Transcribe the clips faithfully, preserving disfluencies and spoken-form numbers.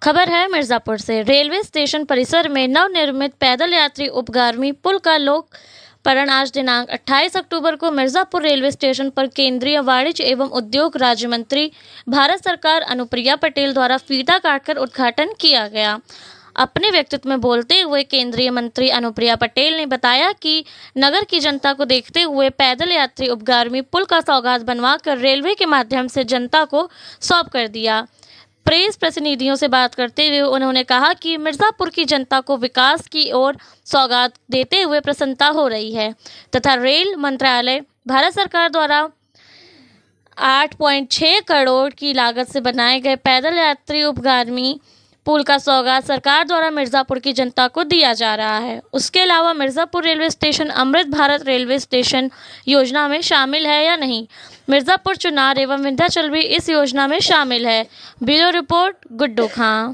खबर है मिर्जापुर से। रेलवे स्टेशन परिसर में नवनिर्मित पैदल यात्री उपगामी पुल का लोकार्पण आज दिनांक अट्ठाईस अक्टूबर को मिर्जापुर रेलवे स्टेशन पर केंद्रीय वाणिज्य एवं उद्योग राज्य मंत्री भारत सरकार अनुप्रिया पटेल द्वारा फीता काटकर उद्घाटन किया गया। अपने व्यक्तित्व में बोलते हुए केंद्रीय मंत्री अनुप्रिया पटेल ने बताया कि नगर की जनता को देखते हुए पैदल यात्री उपगामी पुल का सौगात बनवाकर रेलवे के माध्यम से जनता को सौंप कर दिया। प्रेस प्रतिनिधियों से बात करते हुए उन्होंने कहा कि मिर्जापुर की जनता को विकास की ओर सौगात देते हुए प्रसन्नता हो रही है तथा रेल मंत्रालय भारत सरकार द्वारा आठ पॉइंट छह करोड़ की लागत से बनाए गए पैदल यात्री उपगामी पुल का सौगात सरकार द्वारा मिर्जापुर की जनता को दिया जा रहा है। उसके अलावा Mirzapur railway station Amrit Bharat railway station योजना में शामिल है या नहीं। मिर्जापुर, चुनार एवं विंध्याचल भी इस योजना में शामिल है। Bureau report, Guddu Khan.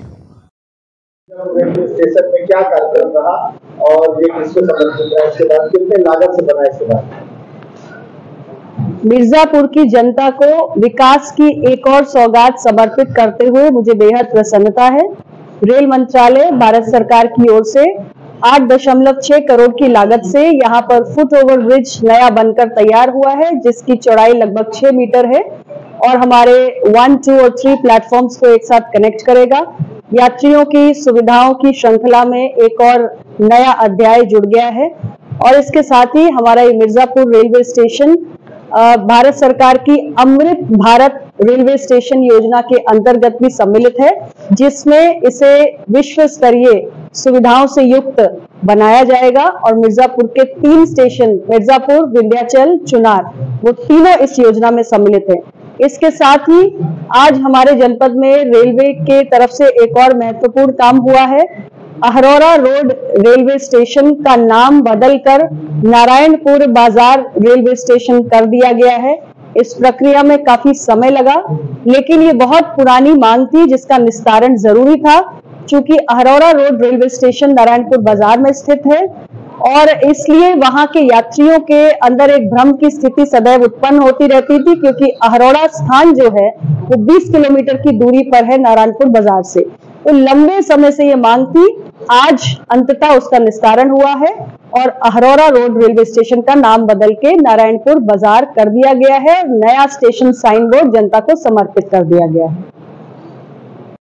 Railway station में क्या कार्यक्रम रहा और ये किसको समर्पित है, इसके बाद कितने लागत से बना, इसके बाद मिर्जापुर की जनता को विकास की एक और सौगात समर्पित करते हुए मुझे बेहद प्रसन्नता है। रेल मंत्रालय भारत सरकार की ओर से आठ दशमलव छह करोड़ की लागत से यहाँ पर फुट ओवर ब्रिज नया बनकर तैयार हुआ है, जिसकी चौड़ाई लगभग छह मीटर है और हमारे वन टू और थ्री प्लेटफॉर्म्स को एक साथ कनेक्ट करेगा। यात्रियों की सुविधाओं की श्रृंखला में एक और नया अध्याय जुड़ गया है और इसके साथ ही हमारा ये मिर्जापुर रेलवे स्टेशन भारत सरकार की अमृत भारत रेलवे स्टेशन योजना के अंतर्गत भी सम्मिलित है, जिसमें इसे विश्व स्तरीय सुविधाओं से युक्त बनाया जाएगा और मिर्जापुर के तीन स्टेशन मिर्जापुर, विंध्याचल, चुनार, वो तीनों इस योजना में सम्मिलित हैं। इसके साथ ही आज हमारे जनपद में रेलवे के तरफ से एक और महत्वपूर्ण काम हुआ है। अहरौरा रोड रेलवे स्टेशन का नाम बदलकर नारायणपुर बाजार रेलवे स्टेशन कर दिया गया है। इस प्रक्रिया में काफी समय लगा, लेकिन ये बहुत पुरानी मांग थी जिसका निस्तारण जरूरी था, क्योंकि Ahraura road railway station Narayanpur बाजार में स्थित है और इसलिए वहां के यात्रियों के अंदर एक भ्रम की स्थिति सदैव उत्पन्न होती रहती थी, क्योंकि अहरौरा स्थान जो है वो बीस किलोमीटर की दूरी पर है नारायणपुर बाजार से। तो लंबे समय से ये मांग थी, आज अंततः उसका निस्तारण हुआ है और अहरौरा रोड रेलवे स्टेशन का नाम बदल के नारायणपुर बाजार कर दिया गया है। नया स्टेशन साइन बोर्ड जनता को समर्पित कर दिया गया है।